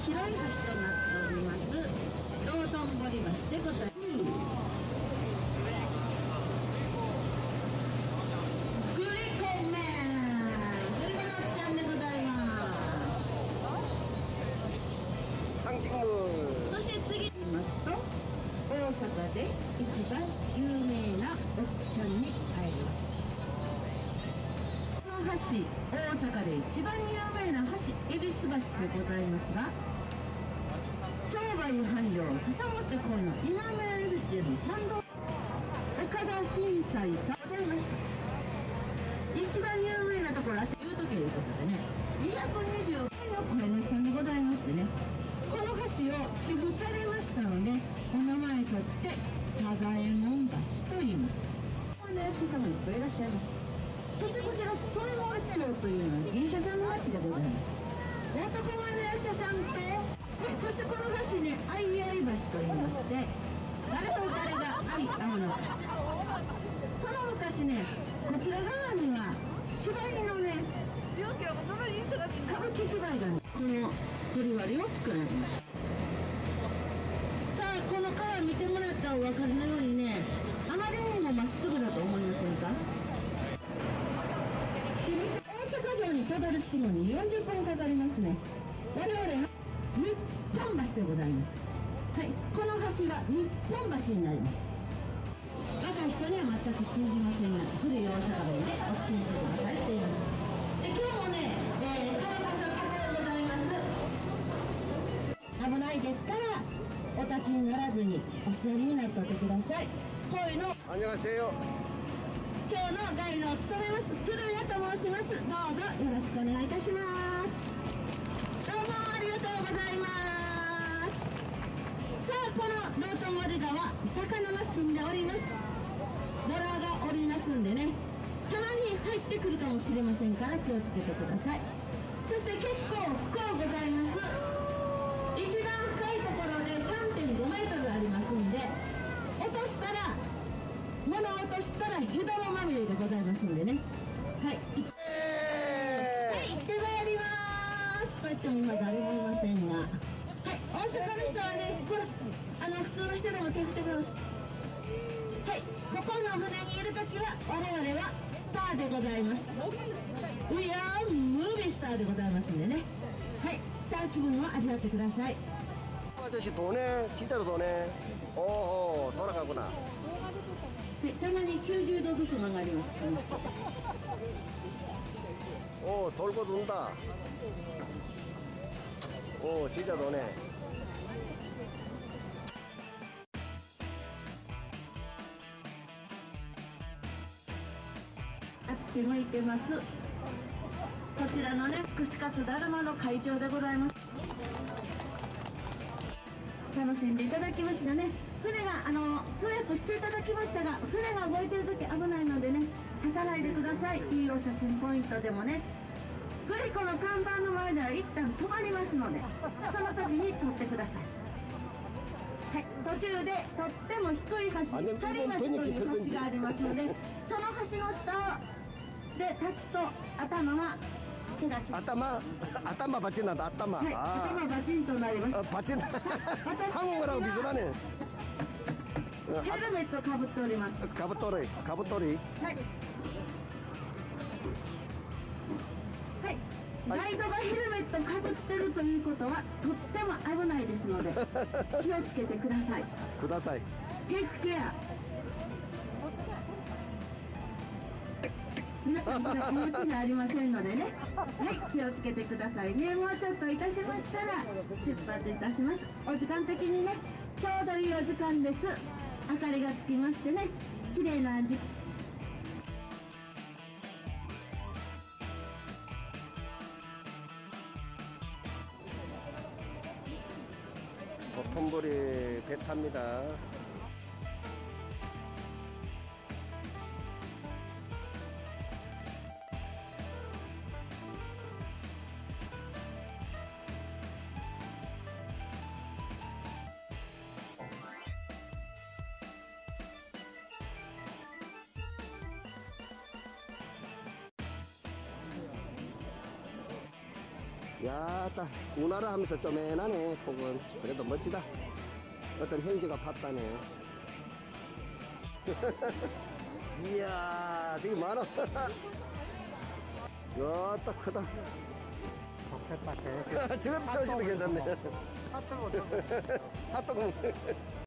広い橋となっております道頓堀橋でございます。グリコメングリコナッちゃんでございます。 상징물。 そして次言いますと、大阪で一番有名なおっちゃんに会えます。この橋、大阪で一番有名な橋、恵比寿橋でございますが、商売繁盛、笹本公の今村恵比寿への参道、岡田震災さんございました。一番有名なところ、あっち言うとけいうことでね、220回の声の人にございましてね、この橋を寄付されましたので、お名前とって多左衛門橋と言います。この役者様いっぱいいらっしゃいます。そしてこちらソイモルテロというのはギリシャさんの町でございます。男前の役者さんって、そしてこの橋ね、相合橋と言いまして、誰と誰が相合うのか。その昔ね、こちら側には芝居のね、歌舞伎芝居がね、この鳥割りを作られました。さあ、この川見てもらったらお分かりのようにね、あまりにもまっすぐだと思いませんか？大阪城にたどり着くのに40分かかりますね。我々は日本橋でございます。はい、この橋が日本橋になります。若い人には全く通じませんが、古い大阪弁でお聞きにしてくださいって言います。で、今日もね、川場所でございます。危ないですから、お立ちにならずにお座りになっておいてください。声の 안녕하세요。 今日のガイドを務めます古谷と申します。どうぞよろしくお願いいたします。どうもありがとうございます。さあ、この道頓堀川、魚が住んでおります。ボラがおりますんでね、たまに入ってくるかもしれませんから気をつけてください。そして結構深うございます。一番深いところで 3.5 メートルありますんで、落としたら物を落としたら湯玉まみれでございますのでね。はい、はい、行ってまいります。と言っても今誰もいませんが、はい、大阪の人はね、これ普通の人でも手振ってくれます。はい、ここの船にいるときは我々はスターでございます。We are movie starでございますんでね。はい、スター気分を味わってください。 아저씨 도네 진짜로 도네. 오호 돌아가구나. たまに90度ずつ曲がります。 오 돌고 돈다. 오 진짜 도네. あっち向いてます。こちらのね、串カツだるまの会場でございます。楽しんでいただきますがね、船が通訳していただきましたが、船が動いてる時危ないのでね、立たないでください。いいお写真ポイントでもね、グリコの看板の前では一旦止まりますので、その時に撮ってください。はい、途中でとっても低い橋、光橋という橋がありますので、その橋の下で立つと頭は怪我します。 頭バチンなんだ。頭。 はい、頭バチンとなります。 バチン。한국어라고 비슷하네. ヘルメットかぶっております。 가부토리. はい。はい。ガイドがヘルメットかぶってるということはとっても危ないですので気をつけてください。テイクケア。皆さんこれお持ちじゃありませんのでね。はい、気をつけてくださいね。もうちょっといたしましたら出発いたします。お時間的にね、ちょうどいいお時間です。明かりがつきましてね、綺麗な時間。 도톤보리 배 탑니다. 야, 딱 운하라 하면서 쪼매나네. 폭은 그래도 멋지다. 어떤 행지가 팠다네. 이야, 저기 많아. 야, 딱 크다. 좋겠다. 저것도 세우시도 괜찮네. 핫도그 핫도그.